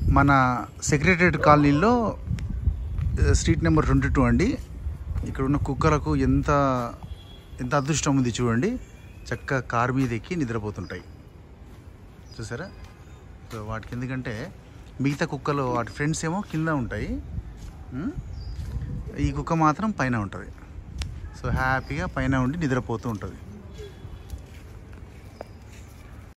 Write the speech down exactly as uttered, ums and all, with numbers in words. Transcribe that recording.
మన సెక్రటరేట్ కాలనీలో street number twenty two అండి. ఇక్కడ ఉన్న కుక్కలకు ఎంత ఎంత అదృష్టం ఉంది చూడండి. చక్కగా కారు మీద ఎక్కి నిద్రపోతుంటాయి చూసారా. సో వాటికి ఎందుకంటే మిగతా కుక్కలు వాటి ఫ్రెండ్స్ ఏమో కింద ఉంటాయి, ఈ కుక్క మాత్రం పైన ఉంటుంది. సో హ్యాపీగా పైన ఉండి నిద్రపోతూ ఉంటుంది.